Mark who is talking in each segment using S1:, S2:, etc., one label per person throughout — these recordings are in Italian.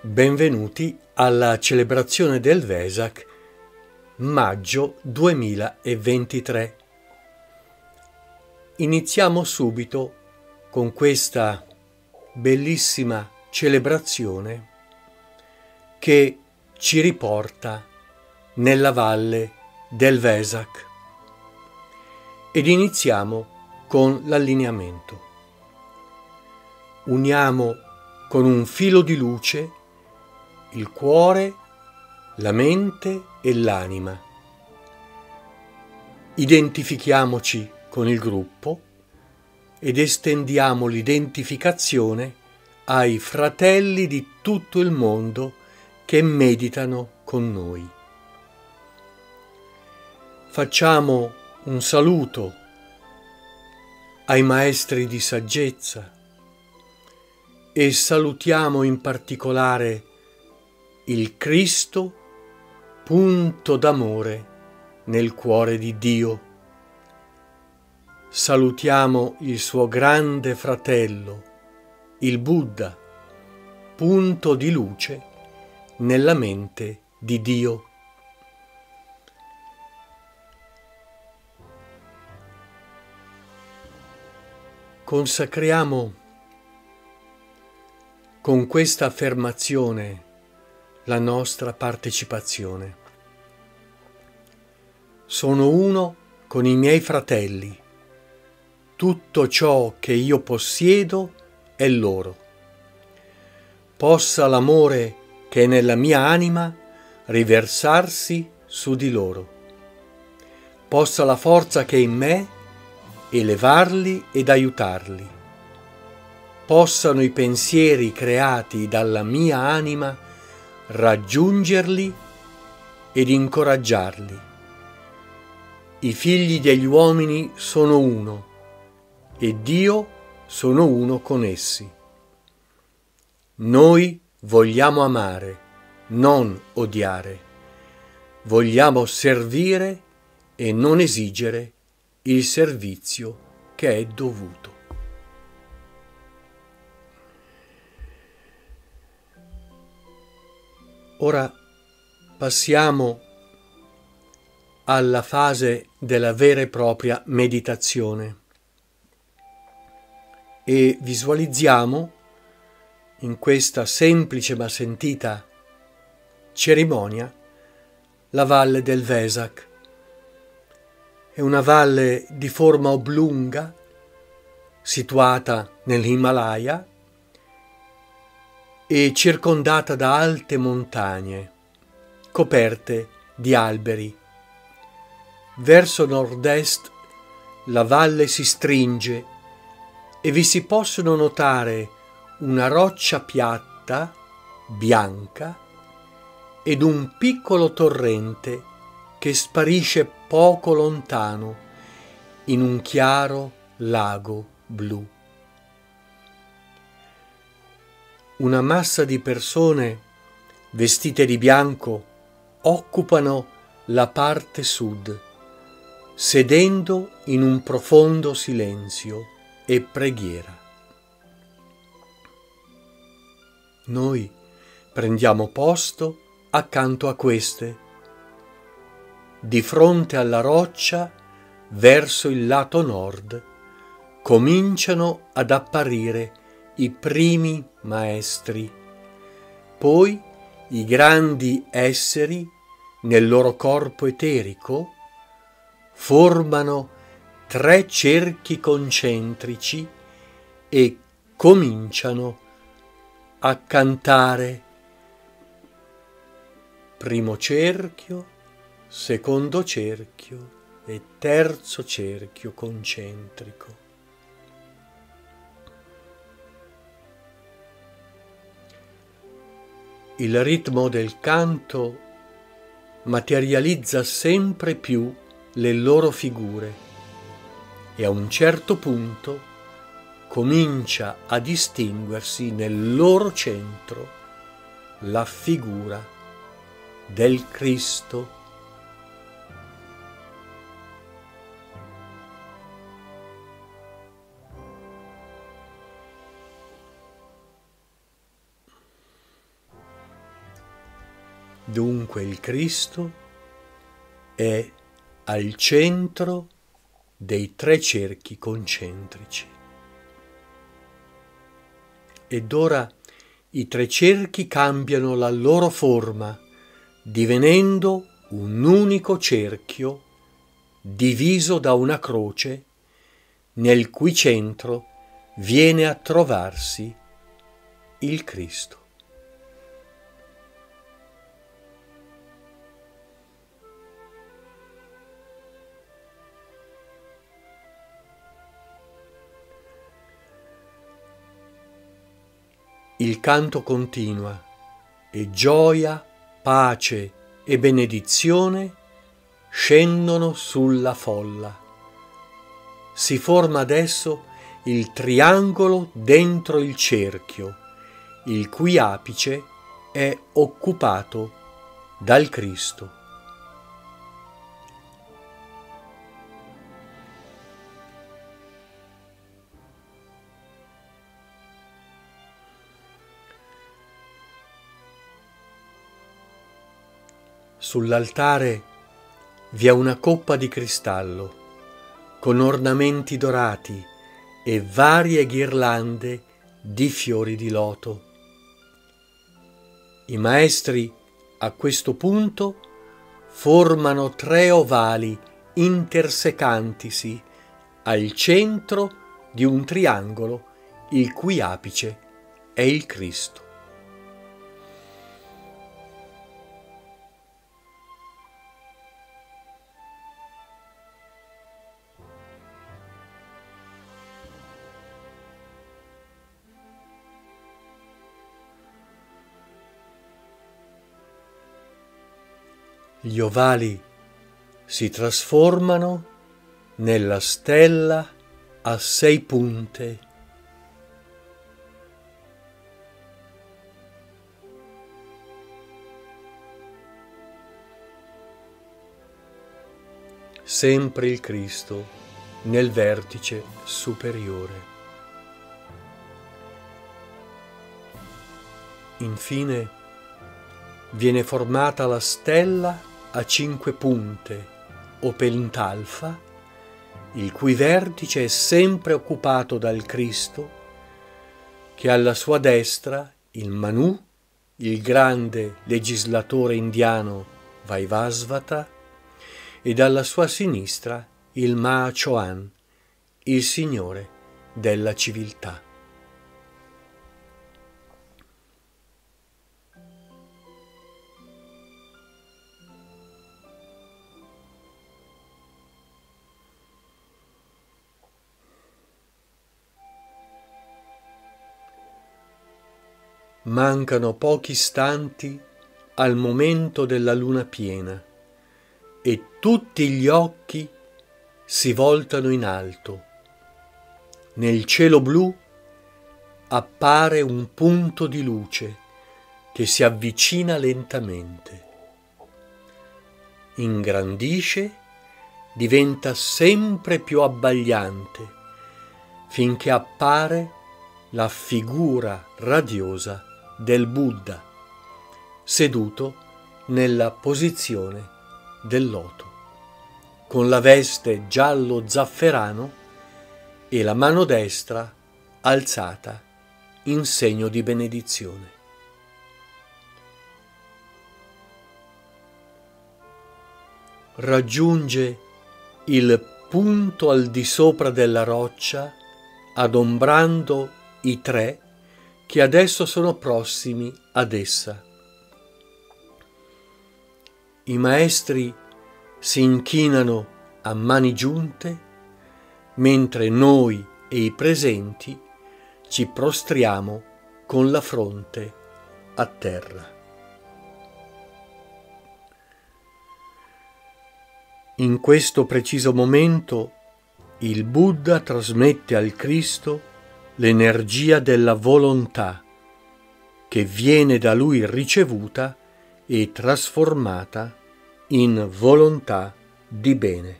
S1: Benvenuti alla celebrazione del Vesak, maggio 2023. Iniziamo subito con questa bellissima celebrazione che ci riporta nella valle del Vesak. Ed iniziamo con l'allineamento. Uniamo con un filo di luce il cuore, la mente e l'anima. Identifichiamoci con il gruppo ed estendiamo l'identificazione ai fratelli di tutto il mondo che meditano con noi. Facciamo un saluto ai maestri di saggezza e salutiamo in particolare il Cristo, punto d'amore nel cuore di Dio. Salutiamo il suo grande fratello, il Buddha, punto di luce nella mente di Dio. Consacriamo con questa affermazione la nostra partecipazione. Sono uno con i miei fratelli. Tutto ciò che io possiedo è loro. Possa l'amore che è nella mia anima riversarsi su di loro. Possa la forza che è in me elevarli ed aiutarli. Possano i pensieri creati dalla mia anima raggiungerli ed incoraggiarli. I figli degli uomini sono uno e Dio sono uno con essi. Noi vogliamo amare, non odiare. Vogliamo servire e non esigere il servizio che è dovuto. Ora passiamo alla fase della vera e propria meditazione e visualizziamo in questa semplice ma sentita cerimonia la valle del Vesak. È una valle di forma oblunga situata nell'Himalaya e circondata da alte montagne, coperte di alberi. Verso nord-est la valle si stringe e vi si possono notare una roccia piatta, bianca, ed un piccolo torrente che sparisce poco lontano in un chiaro lago blu. Una massa di persone vestite di bianco occupano la parte sud, sedendo in un profondo silenzio e preghiera. Noi prendiamo posto accanto a queste. Di fronte alla roccia, verso il lato nord, cominciano ad apparire i primi maestri, poi i grandi esseri nel loro corpo eterico formano 3 cerchi concentrici e cominciano a cantare. Primo cerchio, secondo cerchio e terzo cerchio concentrico. Il ritmo del canto materializza sempre più le loro figure e a un certo punto comincia a distinguersi nel loro centro la figura del Cristo. Dunque il Cristo è al centro dei tre cerchi concentrici. Ed ora i tre cerchi cambiano la loro forma, divenendo un unico cerchio diviso da una croce, nel cui centro viene a trovarsi il Cristo. Il canto continua e gioia, pace e benedizione scendono sulla folla. Si forma adesso il triangolo dentro il cerchio, il cui apice è occupato dal Cristo. Sull'altare vi è una coppa di cristallo con ornamenti dorati e varie ghirlande di fiori di loto. I maestri a questo punto formano tre ovali intersecantisi al centro di un triangolo il cui apice è il Cristo. Gli ovali si trasformano nella stella a 6 punte. Sempre il Cristo nel vertice superiore. Infine viene formata la stella a 5 punte o pentalfa, il cui vertice è sempre occupato dal Cristo, che alla sua destra il Manu, il grande legislatore indiano Vaivasvata, e dalla sua sinistra il Mahachohan, il signore della civiltà. Mancano pochi istanti al momento della luna piena e tutti gli occhi si voltano in alto. Nel cielo blu appare un punto di luce che si avvicina lentamente. Ingrandisce, diventa sempre più abbagliante, finché appare la figura radiosa del Buddha, seduto nella posizione del loto, con la veste giallo zafferano e la mano destra alzata in segno di benedizione. Raggiunge il punto al di sopra della roccia, adombrando i tre che adesso sono prossimi ad essa. I maestri si inchinano a mani giunte, mentre noi e i presenti ci prostriamo con la fronte a terra. In questo preciso momento il Buddha trasmette al Cristo l'energia della volontà che viene da lui ricevuta e trasformata in volontà di bene.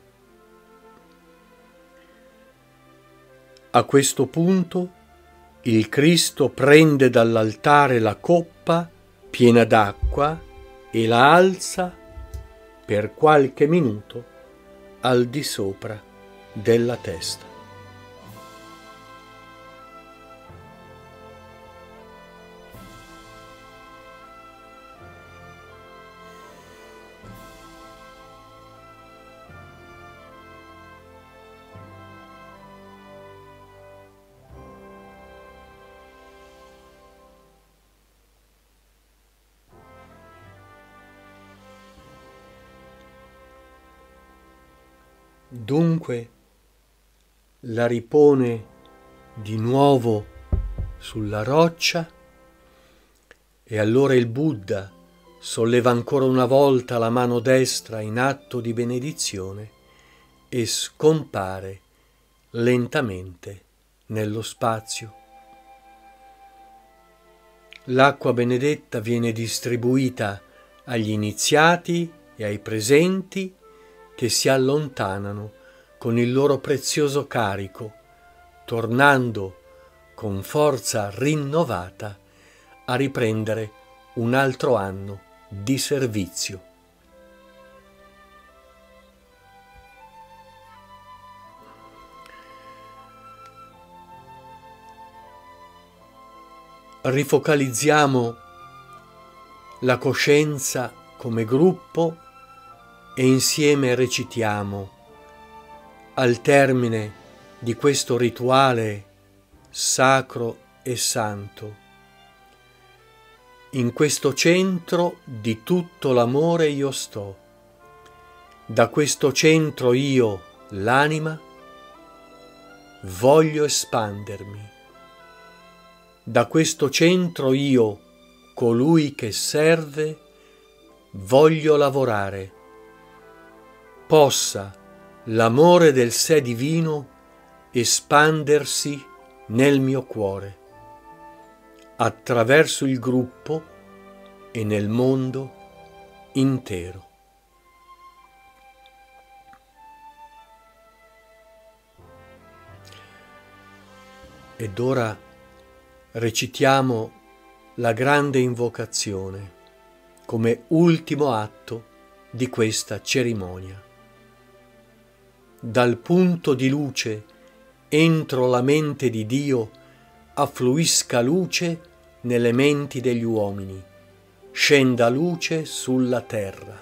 S1: A questo punto il Cristo prende dall'altare la coppa piena d'acqua e la alza per qualche minuto al di sopra della testa. Dunque la ripone di nuovo sulla roccia e allora il Buddha solleva ancora una volta la mano destra in atto di benedizione e scompare lentamente nello spazio. L'acqua benedetta viene distribuita agli iniziati e ai presenti che si allontanano con il loro prezioso carico, tornando con forza rinnovata a riprendere un altro anno di servizio. Rifocalizziamo la coscienza come gruppo e insieme recitiamo, al termine di questo rituale sacro e santo: in questo centro di tutto l'amore io sto, da questo centro io, l'anima, voglio espandermi, da questo centro io, colui che serve, voglio lavorare. Possa l'amore del sé divino espandersi nel mio cuore, attraverso il gruppo e nel mondo intero. Ed ora recitiamo la grande invocazione come ultimo atto di questa cerimonia. Dal punto di luce entro la mente di Dio affluisca luce nelle menti degli uomini, scenda luce sulla terra.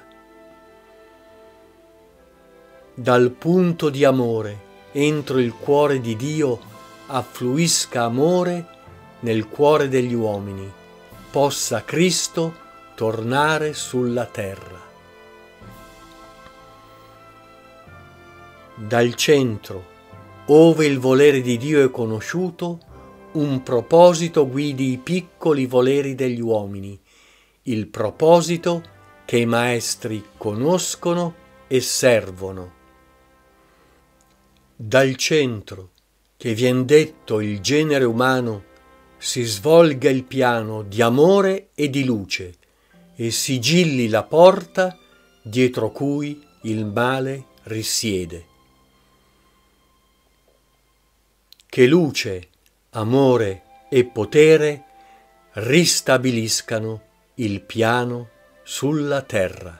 S1: Dal punto di amore entro il cuore di Dio affluisca amore nel cuore degli uomini, possa Cristo tornare sulla terra. Dal centro, ove il volere di Dio è conosciuto, un proposito guidi i piccoli voleri degli uomini, il proposito che i maestri conoscono e servono. Dal centro, che vien detto il genere umano, si svolga il piano di amore e di luce e sigilli la porta dietro cui il male risiede. Che luce, amore e potere ristabiliscano il piano sulla terra.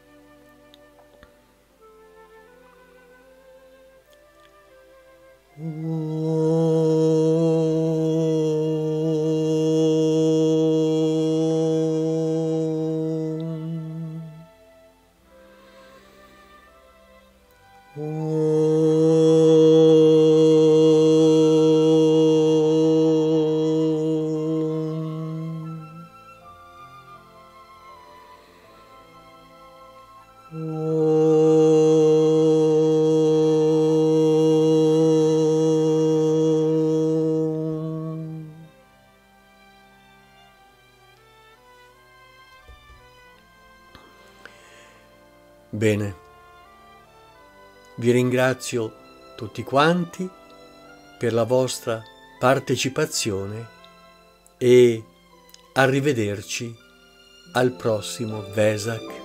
S1: Bene, vi ringrazio tutti quanti per la vostra partecipazione e arrivederci al prossimo Vesak